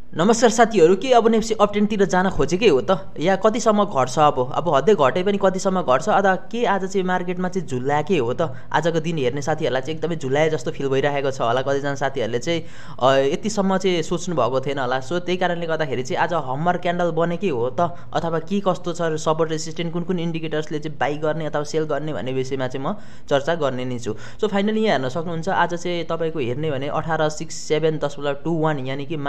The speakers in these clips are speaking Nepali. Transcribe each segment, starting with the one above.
नमस्कार साथीहरू, के अब नेप्सी अपट्रेन्डतिर जान खोजेकै हो त या कतिसम्म घट्छ? अब हद्दै घटे पनि कतिसम्म घट्छ अथवा के आज चाहिँ मार्केटमा चाहिँ झुल्ल्याएकै हो त? आजको दिन हेर्ने साथीहरूलाई चाहिँ एकदमै झुल्ल्याए जस्तो फिल भइरहेको छ होला। कतिजना साथीहरूले चाहिँ यतिसम्म चाहिँ सोच्नु भएको थिएन होला। सो त्यही कारणले गर्दाखेरि चाहिँ आज हम्मर क्यान्डल बनेकै हो त अथवा के कस्तो छ, सपोर्ट रेसिस्टेन्ट कुन कुन इन्डिकेटर्सले चाहिँ बाई गर्ने अथवा सेल गर्ने भन्ने विषयमा चाहिँ म चर्चा गर्ने नै छु। सो फाइनली यहाँ हेर्न सक्नुहुन्छ, आज चाहिँ तपाईँको हेर्ने भने 1867.21 यानि कि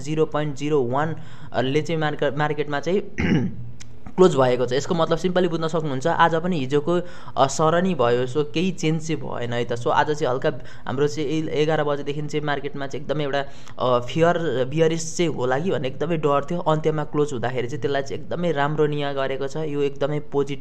-0.01 ले चाहिँ मार्केटमा चाहिँ क्लोज भएको छ। यसको मतलब सिम्पली बुझ्न सक्नुहुन्छ, आज पनि हिजोको सरनी भयो। सो केही चेन्ज चाहिँ भएन है त। सो आज चाहिँ हल्का हाम्रो चाहिँ 11 बजेदेखि चाहिँ मार्केटमा चाहिँ एकदमै एउटा बियरिस चाहिँ होला कि भन्ने एकदमै डर थियो। अन्त्यमा क्लोज हुँदाखेरि चाहिँ त्यसलाई चाहिँ एकदमै राम्रो निया गरेको छ। यो एकदमै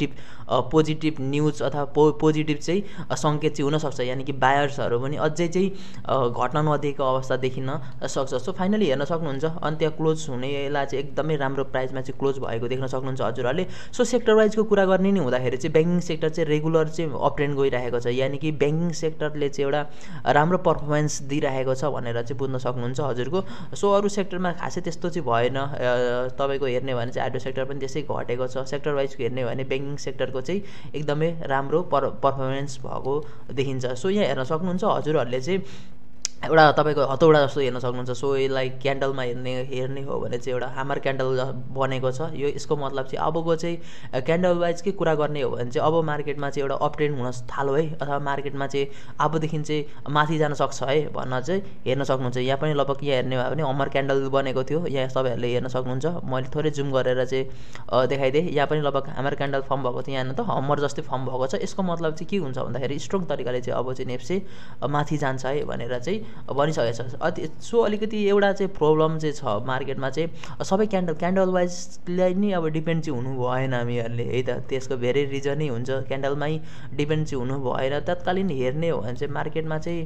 पोजिटिभ न्युज अथवा पोजिटिभ चाहिँ सङ्केत चाहिँ हुनसक्छ, यानि कि बायर्सहरू पनि अझै चाहिँ घट्न नदिएको अवस्था देखिन सक्छ। सो फाइनली हेर्न सक्नुहुन्छ, अन्त्य क्लोज हुनेलाई चाहिँ एकदमै राम्रो प्राइसमा चाहिँ क्लोज भएको देख्न सक्नुहुन्छ हजुरहरूले। सो सेक्टर वाइजको कुरा गर्ने नै हुँदाखेरि चाहिँ ब्याङ्किङ सेक्टर चाहिँ रेगुलर चाहिँ अपट्रेन्ड गइरहेको छ, यानि कि ब्याङ्किङ सेक्टरले चाहिँ एउटा राम्रो पर्फर्मेन्स दिइरहेको छ भनेर चाहिँ बुझ्न सक्नुहुन्छ हजुरको। सो अरू सेक्टरमा खासै त्यस्तो चाहिँ भएन। तपाईँको हेर्ने भने चाहिँ एडो सेक्टर पनि त्यसै घटेको छ। सेक्टर वाइजको हेर्ने भने ब्याङ्किङ सेक्टरको चाहिँ एकदमै राम्रो पर्फर्मेन्स भएको देखिन्छ। सो यहाँ हेर्न सक्नुहुन्छ हजुरहरूले चाहिँ एउटा तपाईँको हतौडा जस्तो हेर्न सक्नुहुन्छ। सो यसलाई क्यान्डलमा हेर्ने हो भने चाहिँ एउटा हामर क्यान्डल बनेको छ। यो यसको मतलब चाहिँ अबको चाहिँ क्यान्डल वाइजकै कुरा गर्ने हो भने चाहिँ अब मार्केटमा चाहिँ एउटा अपट्रेन्ड हुन थाल्यो है, अथवा मार्केटमा चाहिँ अबदेखि चाहिँ माथि जान सक्छ है भन्न चाहिँ हेर्न सक्नुहुन्छ। यहाँ पनि लगभग यहाँ हेर्ने भयो भने हम्मर क्यान्डल बनेको थियो, यहाँ तपाईँहरूले हेर्न सक्नुहुन्छ। मैले थोरै जुम गरेर चाहिँ देखाइदिएँ। यहाँ पनि लगभग हामर क्यान्डल फर्म भएको थियो, यहाँ त हम्मर जस्तै फर्म भएको छ। यसको मतलब चाहिँ के हुन्छ भन्दाखेरि स्ट्रङ तरिकाले चाहिँ अब चाहिँ नेप्से माथि जान्छ है भनेर चाहिँ भनिसकेको छ। सो अलिकति एउटा चाहिँ प्रब्लम चाहिँ छ मार्केटमा चाहिँ, सबै क्यान्डल वाइजलाई नै अब डिपेन्ड चाहिँ हुनु भएन हामीहरूले है त। त्यसको धेरै रिजनै हुन्छ, क्यान्डलमै डिपेन्ड चाहिँ हुनु भएन। तत्कालीन हेर्ने हो भने चाहिँ मार्केटमा चाहिँ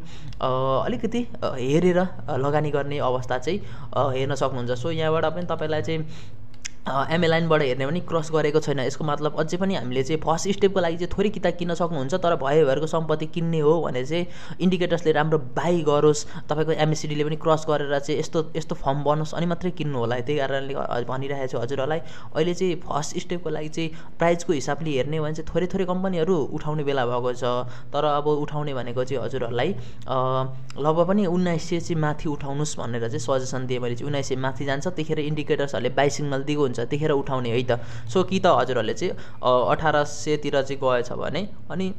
अलिकति हेरेर लगानी गर्ने अवस्था चाहिँ हेर्न सक्नुहुन्छ। सो यहाँबाट पनि तपाईँलाई चाहिँ एमए लाइनबाट हेर्ने भने क्रस गरेको छैन। यसको मतलब अझै पनि हामीले चाहिँ फर्स्ट स्टेपको लागि चाहिँ थोरै किताब किन्न सक्नुहुन्छ। तर भएभरको सम्पत्ति किन्ने हो भने चाहिँ इन्डिकेटर्सले राम्रो बाई गरोस्, तपाईँको एमएसिडीले पनि क्रस गरेर चाहिँ यस्तो फर्म बनोस् अनि मात्रै किन्नु होला। त्यही कारणले भनिरहेको छु हजुरहरूलाई। अहिले चाहिँ फर्स्ट स्टेपको लागि चाहिँ प्राइजको हिसाबले हेर्ने हो भने चाहिँ थोरै कम्पनीहरू उठाउने बेला भएको छ। तर अब उठाउने भनेको चाहिँ हजुरहरूलाई लगभग पनि 1900 चाहिँ माथि उठाउनुहोस् भनेर चाहिँ सजेसन दिएँ मैले चाहिँ। 1900 माथि जान्छ त्यतिखेर इन्डिकेटर्सहरूले बाई सिग्नल दिएको हुन्छ, त्यतिखेर उठाउने है त। सो कि त हजुरहरूले चाहिँ 1800 तिर चाहिँ गएछ भने अनि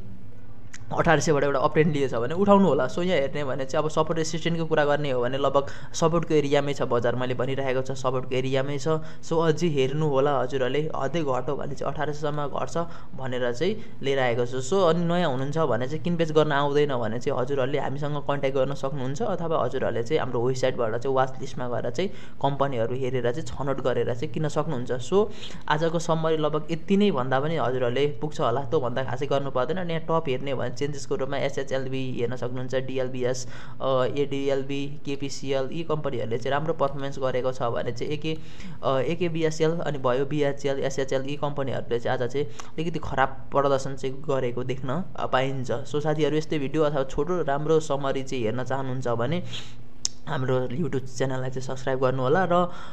1800बाट एउटा अपट्रेन्ड लिएछ भने उठाउनु होला। सो यहाँ हेर्ने भने चाहिँ अब सपोर्ट रेसिस्टेन्टको कुरा गर्ने हो भने लगभग सपोर्टको एरियामै छ बजार, मैले भनिरहेको छ सपोर्टको एरियामै छ। सो अझै हेर्नु होला हजुरहरूले, अझै घट्यो भने चाहिँ 1800सम्म घट्छ भनेर चाहिँ लिएर आएको छु। सो अनि नयाँ हुनुहुन्छ भने चाहिँ किनबेच गर्न आउँदैन भने चाहिँ हजुरहरूले हामीसँग कन्ट्याक्ट गर्न सक्नुहुन्छ, अथवा हजुरहरूले चाहिँ हाम्रो वेबसाइटबाट चाहिँ वाच लिस्टमा गएर चाहिँ कम्पनीहरू हेरेर चाहिँ छनौट गरेर चाहिँ किन्न सक्नुहुन्छ। सो आजको समरी लगभग यति नै भन्दा पनि हजुरहरूले पुग्छ होला, त्योभन्दा खासै गर्नु पर्दैन। अनि यहाँ टप हेर्ने भने चेन्जेसको रूपमा एसएचएलबी हेर्न सक्नुहुन्छ, डिएलबिएस, एडिएलबी, केपिसिएल, यी कम्पनीहरूले चाहिँ राम्रो पर्फर्मेन्स गरेको छ भने चाहिँ एकेबिएसएल अनि भयो बिएचएल, एसएचएल, यी कम्पनीहरूले चाहिँ आज चाहिँ अलिकति खराब प्रदर्शन चाहिँ गरेको देख्न पाइन्छ। सो साथीहरू, यस्तै भिडियो अथवा छोटो राम्रो समरी चाहिँ हेर्न चाहनुहुन्छ भने हाम्रो युट्युब च्यानललाई चाहिँ सब्सक्राइब गर्नु होला।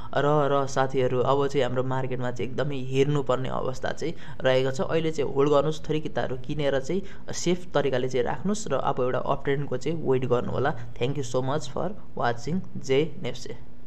र साथीहरू, अब चाहिँ हाम्रो मार्केटमा चाहिँ एकदमै हेर्नुपर्ने अवस्था चाहिँ रहेको छ। अहिले चाहिँ होल्ड गर्नुहोस्, थोरै किताहरू किनेर चाहिँ सेफ तरिकाले चाहिँ राख्नुहोस् र अब एउटा अपट्रेन्डको चाहिँ वेट गर्नु होला। Thank you so much for watching. जय नेप्से।